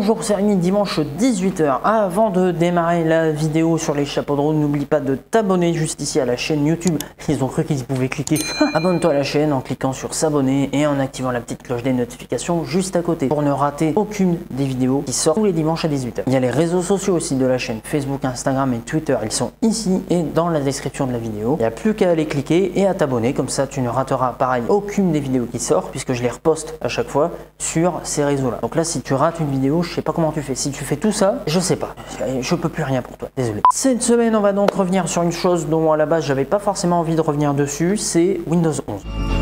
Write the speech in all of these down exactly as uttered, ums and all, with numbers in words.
Bonjour, c'est Rémi, dimanche dix-huit heures. Avant de démarrer la vidéo sur les chapeaux de roue, n'oublie pas de t'abonner juste ici à la chaîne YouTube. Ils ont cru qu'ils pouvaient cliquer. Abonne-toi à la chaîne en cliquant sur s'abonner et en activant la petite cloche des notifications juste à côté pour ne rater aucune des vidéos qui sortent tous les dimanches à dix-huit heures. Il y a les réseaux sociaux aussi de la chaîne, Facebook, Instagram et Twitter. Ils sont ici et dans la description de la vidéo. Il n'y a plus qu'à aller cliquer et à t'abonner, comme ça tu ne rateras pareil aucune des vidéos qui sortent puisque je les reposte à chaque fois sur ces réseaux là. Donc là, si tu rates une vidéo, je sais pas comment tu fais. Si tu fais tout ça, je sais pas. Je peux plus rien pour toi. Désolé. Cette semaine, on va donc revenir sur une chose dont à la base, j'avais pas forcément envie de revenir dessus. C'est Windows onze.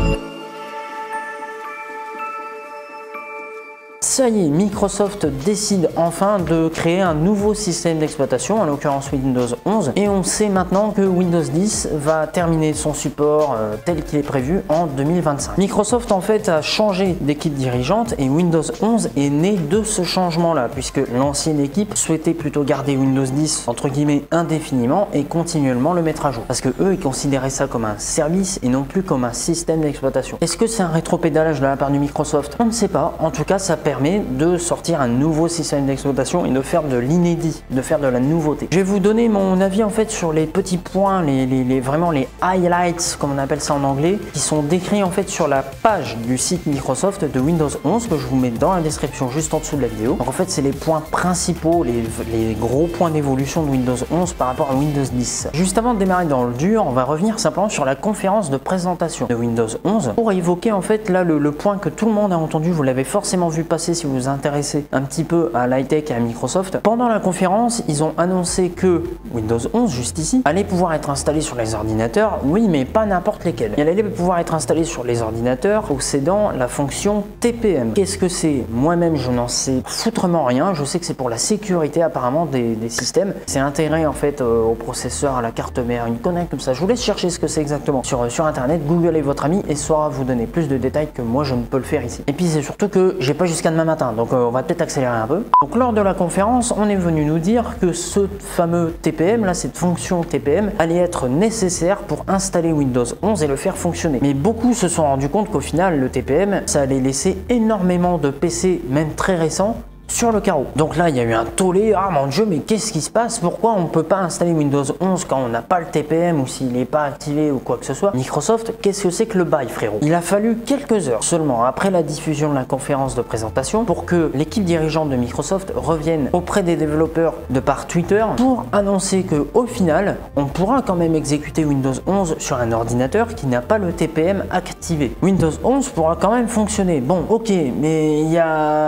Ça y est, Microsoft décide enfin de créer un nouveau système d'exploitation, en l'occurrence Windows onze, et on sait maintenant que Windows dix va terminer son support euh, tel qu'il est prévu en deux mille vingt-cinq. Microsoft en fait a changé d'équipe dirigeante et Windows onze est né de ce changement-là, puisque l'ancienne équipe souhaitait plutôt garder Windows dix entre guillemets indéfiniment et continuellement le mettre à jour, parce que eux ils considéraient ça comme un service et non plus comme un système d'exploitation. Est-ce que c'est un rétropédalage de la part de Microsoft? On ne sait pas. En tout cas, ça permet de sortir un nouveau système d'exploitation et de faire de l'inédit, de faire de la nouveauté. Je vais vous donner mon avis en fait sur les petits points, les, les, les vraiment les highlights comme on appelle ça en anglais, qui sont décrits en fait sur la page du site Microsoft de Windows onze que je vous mets dans la description juste en dessous de la vidéo. Donc en fait c'est les points principaux, les, les gros points d'évolution de Windows onze par rapport à Windows dix. Juste avant de démarrer dans le dur, on va revenir simplement sur la conférence de présentation de Windows onze pour évoquer en fait là le, le point que tout le monde a entendu, vous l'avez forcément vu passer si vous vous intéressez un petit peu à l'high-tech et à Microsoft. Pendant la conférence, ils ont annoncé que Windows onze, juste ici, allait pouvoir être installé sur les ordinateurs, oui, mais pas n'importe lesquels. Il allait pouvoir être installé sur les ordinateurs possédant la fonction T P M. Qu'est-ce que c'est? Moi-même, je n'en sais foutrement rien. Je sais que c'est pour la sécurité apparemment des, des systèmes. C'est intégré en fait euh, au processeur, à la carte mère, une connerie comme ça. Je vous laisse chercher ce que c'est exactement sur, sur internet. Google est votre ami et saura vous donner plus de détails que moi je ne peux le faire ici. Et puis c'est surtout que j'ai pas jusqu'à demain matin. Donc euh, on va peut-être accélérer un peu. Donc lors de la conférence, on est venu nous dire que ce fameux T P M, là, cette fonction T P M, allait être nécessaire pour installer Windows onze et le faire fonctionner. Mais beaucoup se sont rendus compte qu'au final, le T P M, ça allait laisser énormément de P C, même très récents, sur le carreau. Donc là il y a eu un tollé, ah mon dieu mais qu'est-ce qui se passe, pourquoi on ne peut pas installer Windows onze quand on n'a pas le T P M ou s'il n'est pas activé ou quoi que ce soit. Microsoft, qu'est-ce que c'est que le bail frérot? Il a fallu quelques heures seulement après la diffusion de la conférence de présentation pour que l'équipe dirigeante de Microsoft revienne auprès des développeurs de par Twitter pour annoncer que au final on pourra quand même exécuter Windows onze sur un ordinateur qui n'a pas le T P M activé. Windows onze pourra quand même fonctionner. Bon ok, mais il y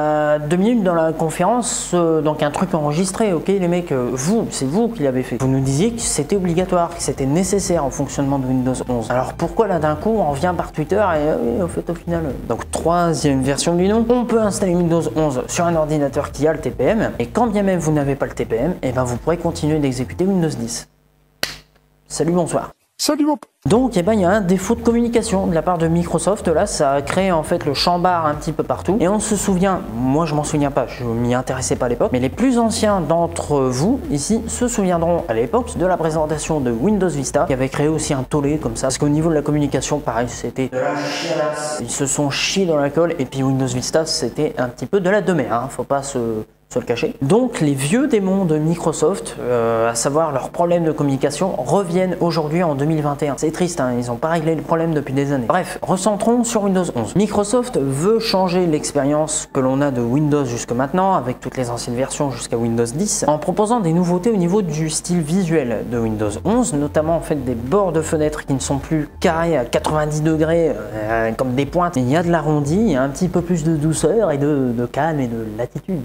a deux minutes dans la conférence, euh, donc un truc enregistré, ok les mecs, euh, vous, c'est vous qui l'avez fait. Vous nous disiez que c'était obligatoire, que c'était nécessaire en fonctionnement de Windows onze. Alors pourquoi là d'un coup on revient par Twitter et euh, oui, au fait au final. Euh. Donc troisième version du nom, on peut installer Windows onze sur un ordinateur qui a le T P M et quand bien même vous n'avez pas le T P M, et ben vous pourrez continuer d'exécuter Windows dix. Salut, bonsoir. Salut mon... Donc eh ben, il y a un défaut de communication de la part de Microsoft, là ça a créé en fait le chambar un petit peu partout et on se souvient, moi je m'en souviens pas, je m'y intéressais pas à l'époque, mais les plus anciens d'entre vous ici se souviendront à l'époque de la présentation de Windows Vista qui avait créé aussi un tollé comme ça, parce qu'au niveau de la communication pareil c'était de la chiasse, ils se sont chiés dans la colle et puis Windows Vista c'était un petit peu de la demeure, hein, faut pas se... se le cacher. Donc les vieux démons de Microsoft, euh, à savoir leurs problèmes de communication, reviennent aujourd'hui en deux mille vingt et un. C'est triste, hein, ils n'ont pas réglé le problème depuis des années. Bref, recentrons sur Windows onze. Microsoft veut changer l'expérience que l'on a de Windows jusque maintenant, avec toutes les anciennes versions jusqu'à Windows dix, en proposant des nouveautés au niveau du style visuel de Windows onze, notamment en fait des bords de fenêtres qui ne sont plus carrés à quatre-vingt-dix degrés euh, comme des pointes. Il y a de l'arrondi, il y a un petit peu plus de douceur et de, de calme et de latitude.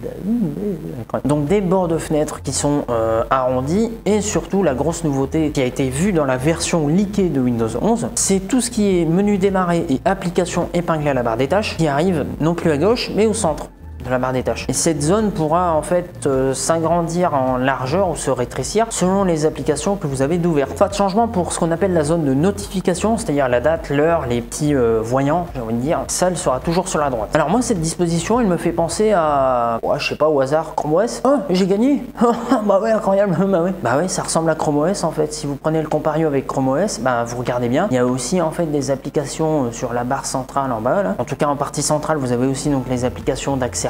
Donc des bords de fenêtres qui sont euh, arrondis et surtout la grosse nouveauté qui a été vue dans la version leakée de Windows onze, c'est tout ce qui est menu démarrer et application épinglée à la barre des tâches qui arrive non plus à gauche mais au centre de la barre des tâches. Et cette zone pourra en fait euh, s'agrandir en largeur ou se rétrécir selon les applications que vous avez d'ouvertes. Pas de changement pour ce qu'on appelle la zone de notification, c'est-à-dire la date, l'heure, les petits euh, voyants, j'ai envie de dire. Ça, elle sera toujours sur la droite. Alors moi, cette disposition, elle me fait penser à, ouais, je sais pas, au hasard, Chrome O S. Oh, j'ai gagné. Bah ouais, incroyable. Bah ouais. Bah ouais, ça ressemble à Chrome O S en fait. Si vous prenez le compario avec Chrome O S, bah vous regardez bien. Il y a aussi en fait des applications sur la barre centrale en bas là. En tout cas, en partie centrale, vous avez aussi donc les applications d'accès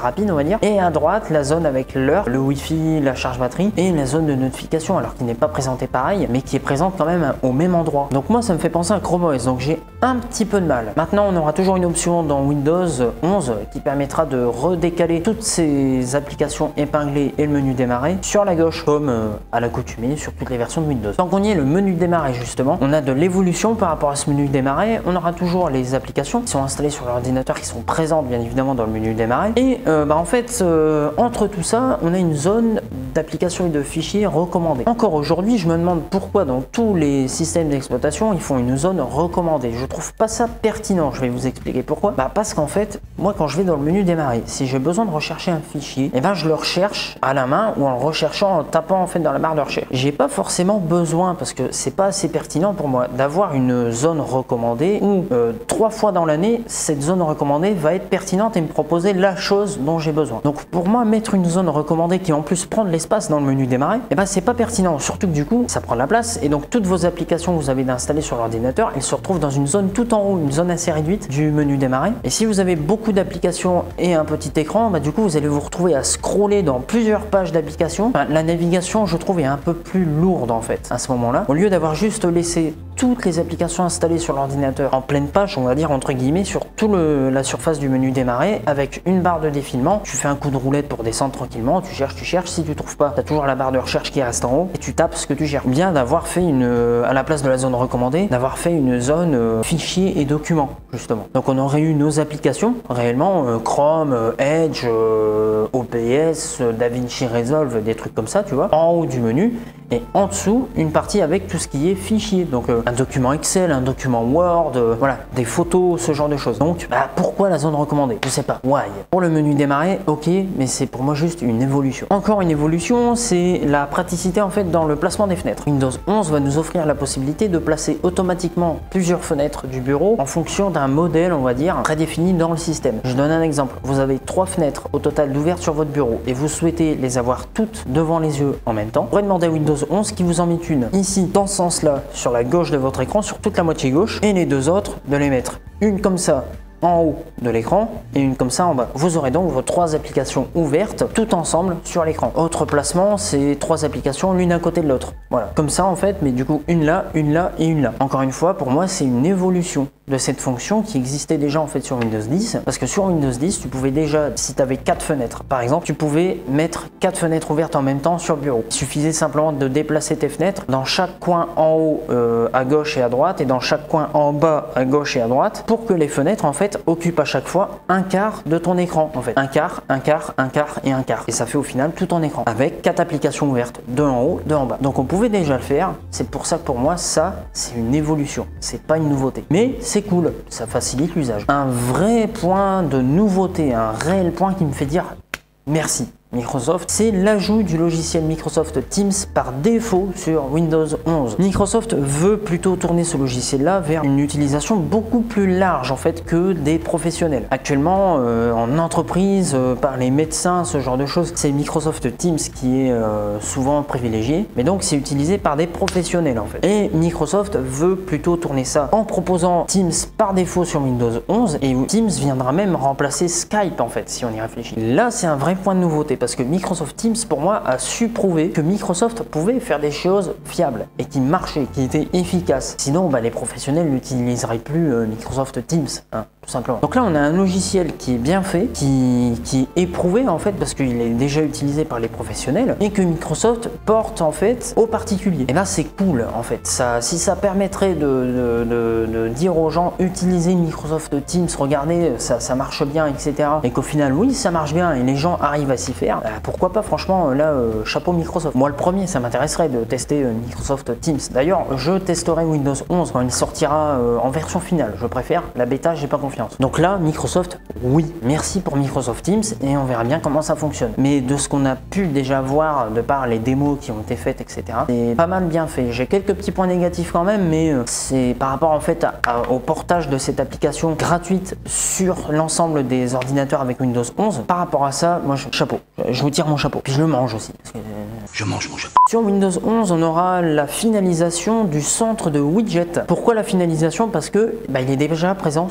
rapide on va dire, et à droite la zone avec l'heure, le Wi-Fi, la charge batterie et la zone de notification, alors qu'il n'est pas présenté pareil, mais qui est présente quand même au même endroit. Donc moi ça me fait penser à Chrome O S, donc j'ai un petit peu de mal. Maintenant on aura toujours une option dans Windows onze qui permettra de redécaler toutes ces applications épinglées et le menu démarrer sur la gauche, comme euh, à l'accoutumée sur toutes les versions de Windows. Tant qu'on y est, le menu démarrer justement, on a de l'évolution par rapport à ce menu démarrer. On aura toujours les applications qui sont installées sur l'ordinateur, qui sont présentes bien évidemment dans le menu démarrer. Et euh, bah, en fait, euh, entre tout ça, on a une zone d'applications et de fichiers recommandés. Encore aujourd'hui, je me demande pourquoi dans tous les systèmes d'exploitation, ils font une zone recommandée. Je trouve pas ça pertinent. Je vais vous expliquer pourquoi. Bah, parce qu'en fait, moi quand je vais dans le menu démarrer, si j'ai besoin de rechercher un fichier, et eh ben je le recherche à la main ou en le recherchant en tapant en fait dans la barre de recherche. J'ai pas forcément besoin, parce que c'est pas assez pertinent pour moi, d'avoir une zone recommandée où euh, trois fois dans l'année cette zone recommandée va être pertinente et me proposer la chose dont j'ai besoin. Donc pour moi, mettre une zone recommandée qui en plus prend de l'espace dans le menu démarrer, et eh ben c'est pas pertinent, surtout que du coup ça prend de la place, et donc toutes vos applications que vous avez installées sur l'ordinateur, elles se retrouvent dans une zone tout en haut, une zone assez réduite du menu démarrer. Et si vous avez beaucoup d'applications et un petit écran, bah du coup vous allez vous retrouver à scroller dans plusieurs pages d'applications. Enfin, la navigation, je trouve, est un peu plus lourde en fait à ce moment-là. Au lieu d'avoir juste laissé toutes les applications installées sur l'ordinateur en pleine page, on va dire entre guillemets, sur toute la surface du menu démarrer, avec une barre de défilement, tu fais un coup de roulette pour descendre tranquillement, tu cherches, tu cherches, si tu trouves pas, tu as toujours la barre de recherche qui reste en haut et tu tapes ce que tu cherches. Bien d'avoir fait une, à la place de la zone recommandée, d'avoir fait une zone euh, fichiers et documents justement. Donc on aurait eu nos applications réellement, euh, Chrome, euh, Edge, euh, O B S, euh, DaVinci Resolve, des trucs comme ça, tu vois, en haut du menu, et en dessous une partie avec tout ce qui est fichier, donc euh, un document Excel, un document Word, euh, voilà, des photos, ce genre de choses. Donc bah, pourquoi la zone recommandée? Je sais pas. Why? Pour le menu démarrer, ok, mais c'est pour moi juste une évolution. Encore une évolution, c'est la praticité en fait dans le placement des fenêtres. Windows onze va nous offrir la possibilité de placer automatiquement plusieurs fenêtres du bureau en fonction d'un modèle, on va dire, prédéfini dans le système. Je donne un exemple. Vous avez trois fenêtres au total d'ouvertes sur votre bureau et vous souhaitez les avoir toutes devant les yeux en même temps. Vous pourrez demander à Windows onze qui vous en met une ici, dans ce sens-là, sur la gauche de votre écran, sur toute la moitié gauche, et les deux autres de les mettre une comme ça en haut de l'écran et une comme ça en bas. Vous aurez donc vos trois applications ouvertes tout ensemble sur l'écran. Autre placement, c'est trois applications l'une à côté de l'autre. Voilà, comme ça en fait, mais du coup une là, une là et une là. Encore une fois, pour moi c'est une évolution de cette fonction qui existait déjà en fait sur Windows dix, parce que sur Windows dix tu pouvais déjà, si tu avais quatre fenêtres par exemple, tu pouvais mettre quatre fenêtres ouvertes en même temps sur le bureau. Il suffisait simplement de déplacer tes fenêtres dans chaque coin en haut euh, à gauche et à droite, et dans chaque coin en bas à gauche et à droite, pour que les fenêtres en fait occupent à chaque fois un quart de ton écran en fait. Un quart, un quart, un quart et un quart. Et ça fait au final tout ton écran avec quatre applications ouvertes, deux en haut, deux en bas. Donc on pouvait déjà le faire. C'est pour ça que pour moi ça c'est une évolution. C'est pas une nouveauté. Mais c'est cool, ça facilite l'usage. Un vrai point de nouveauté, un réel point qui me fait dire merci Microsoft, c'est l'ajout du logiciel Microsoft Teams par défaut sur Windows onze. Microsoft veut plutôt tourner ce logiciel-là vers une utilisation beaucoup plus large en fait que des professionnels. Actuellement, euh, en entreprise, euh, par les médecins, ce genre de choses, c'est Microsoft Teams qui est euh, souvent privilégié, mais donc c'est utilisé par des professionnels en fait. Et Microsoft veut plutôt tourner ça en proposant Teams par défaut sur Windows onze, et Teams viendra même remplacer Skype en fait, si on y réfléchit. Là, c'est un vrai point de nouveauté, parce que Microsoft Teams, pour moi, a su prouver que Microsoft pouvait faire des choses fiables et qui marchaient, qui étaient efficaces. Sinon, bah, les professionnels n'utiliseraient plus euh, Microsoft Teams, hein, tout simplement. Donc là, on a un logiciel qui est bien fait, qui, qui est éprouvé en fait, parce qu'il est déjà utilisé par les professionnels, et que Microsoft porte en fait aux particuliers. Et là, c'est cool en fait. Ça, si ça permettrait de, de, de, de dire aux gens, utilisez Microsoft Teams, regardez, ça, ça marche bien, et cetera. Et qu'au final, oui, ça marche bien, et les gens arrivent à s'y faire. Euh, pourquoi pas, franchement, là, euh, chapeau Microsoft. Moi, le premier, ça m'intéresserait de tester euh, Microsoft Teams. D'ailleurs, je testerai Windows onze quand il sortira euh, en version finale. Je préfère la bêta, j'ai pas confiance. Donc là, Microsoft, oui, merci pour Microsoft Teams, et on verra bien comment ça fonctionne. Mais de ce qu'on a pu déjà voir, de par les démos qui ont été faites, et cetera, c'est pas mal bien fait. J'ai quelques petits points négatifs quand même, mais euh, c'est par rapport en fait à, à, au portage de cette application gratuite sur l'ensemble des ordinateurs avec Windows onze. Par rapport à ça, moi, je, chapeau. Je vous tire mon chapeau. Puis je le mange aussi. Parce que, euh... Je mange mon chapeau. Sur Windows onze, on aura la finalisation du centre de widgets. Pourquoi la finalisation? Parce que bah, il est déjà présent sur Windows dix.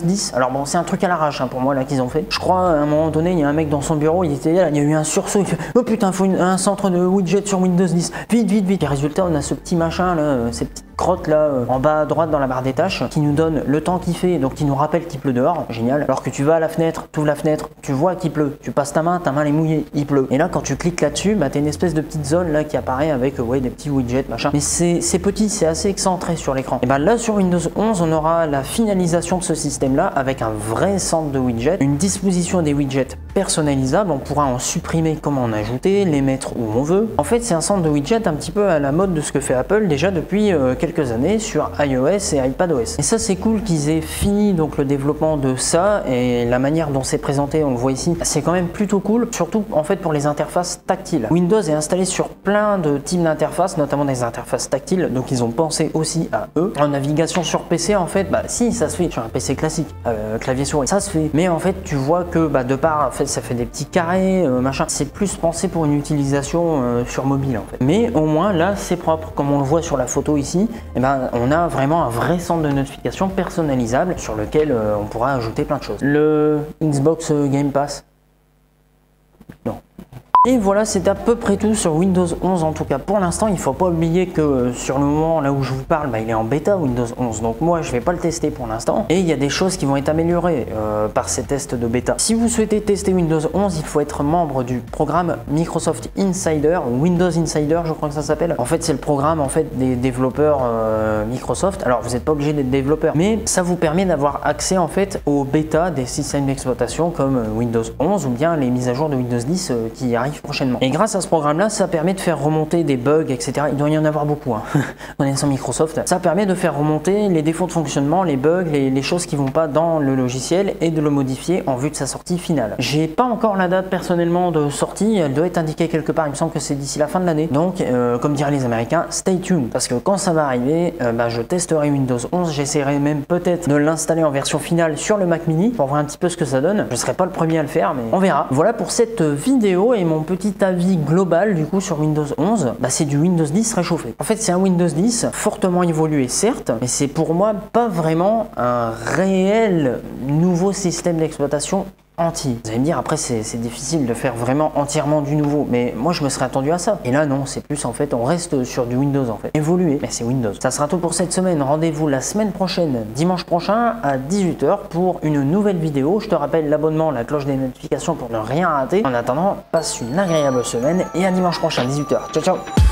dix. Alors bon, c'est un truc à l'arrache hein, pour moi là qu'ils ont fait. Je crois à un moment donné, il y a un mec dans son bureau, il était là, il y a eu un sursaut, il fait oh putain, il faut une, un centre de widget sur Windows dix. Vite, vite, vite. Et résultat, on a ce petit machin là, ces petites crottes là euh, en bas à droite dans la barre des tâches qui nous donne le temps qu'il fait, donc qui nous rappelle qu'il pleut dehors. Génial. Alors que tu vas à la fenêtre, tu ouvres la fenêtre, tu vois qu'il pleut, tu passes ta main, ta main elle est mouillée, il pleut. Et là, quand tu cliques là-dessus, bah t'as une espèce de petite zone là qui apparaît avec euh, ouais des petits widgets machin. Mais c'est petit, c'est assez excentré sur l'écran. Et bah là sur Windows onze, on aura la finalisation de ce système là avec un vrai centre de widgets, une disposition des widgets personnalisables. On pourra en supprimer comme en ajouter, les mettre où on veut. En fait, c'est un centre de widgets un petit peu à la mode de ce que fait Apple déjà depuis euh, quelques années sur iOS et iPadOS. Et ça, c'est cool qu'ils aient fini donc le développement de ça, et la manière dont c'est présenté, on le voit ici, c'est quand même plutôt cool, surtout en fait pour les interfaces tactiles. Windows est installé sur plein de types d'interfaces, notamment des interfaces tactiles, donc ils ont pensé aussi à eux. En navigation sur P C, en fait, bah si, ça se fait sur un P C classique, euh, clavier souris, ça se fait. Mais en fait, tu vois que bah, de part, en fait, ça fait des petits carrés, euh, machin. C'est plus pensé pour une utilisation euh, sur mobile, en fait. Mais au moins là, c'est propre, comme on le voit sur la photo ici. Et ben, on a vraiment un vrai centre de notification personnalisable sur lequel euh, on pourra ajouter plein de choses. Le Xbox Game Pass, non. Et voilà, c'est à peu près tout sur Windows onze, en tout cas pour l'instant. Il faut pas oublier que euh, sur le moment là où je vous parle, bah, il est en bêta Windows onze, donc moi je vais pas le tester pour l'instant, et il y a des choses qui vont être améliorées euh, par ces tests de bêta. Si vous souhaitez tester Windows onze, il faut être membre du programme Microsoft Insider, ou Windows Insider je crois que ça s'appelle. En fait, c'est le programme en fait des développeurs euh, Microsoft. Alors vous n'êtes pas obligé d'être développeur, mais ça vous permet d'avoir accès en fait aux bêta des systèmes d'exploitation comme Windows onze ou bien les mises à jour de Windows dix euh, qui arrivent prochainement. Et grâce à ce programme là, ça permet de faire remonter des bugs, etc. Il doit y en avoir beaucoup hein. Connaissant Microsoft, ça permet de faire remonter les défauts de fonctionnement, les bugs, les, les choses qui vont pas dans le logiciel, et de le modifier en vue de sa sortie finale. J'ai pas encore la date personnellement de sortie, elle doit être indiquée quelque part, il me semble que c'est d'ici la fin de l'année, donc euh, comme diraient les Américains, stay tuned, parce que quand ça va arriver, euh, bah, je testerai Windows onze, j'essaierai même peut-être de l'installer en version finale sur le Mac mini pour voir un petit peu ce que ça donne. Je serai pas le premier à le faire, mais on verra. Voilà pour cette vidéo et mon petit avis global du coup sur Windows onze. Bah, c'est du Windows dix réchauffé. En fait, c'est un Windows dix fortement évolué certes, mais c'est pour moi pas vraiment un réel nouveau système d'exploitation entier. Vous allez me dire après c'est difficile de faire vraiment entièrement du nouveau, mais moi je me serais attendu à ça. Et là non, c'est plus en fait on reste sur du Windows en fait. Évolué, mais c'est Windows. Ça sera tout pour cette semaine. Rendez-vous la semaine prochaine, dimanche prochain à dix-huit heures pour une nouvelle vidéo. Je te rappelle l'abonnement, la cloche des notifications pour ne rien rater. En attendant, passe une agréable semaine et à dimanche prochain, dix-huit heures. Ciao ciao.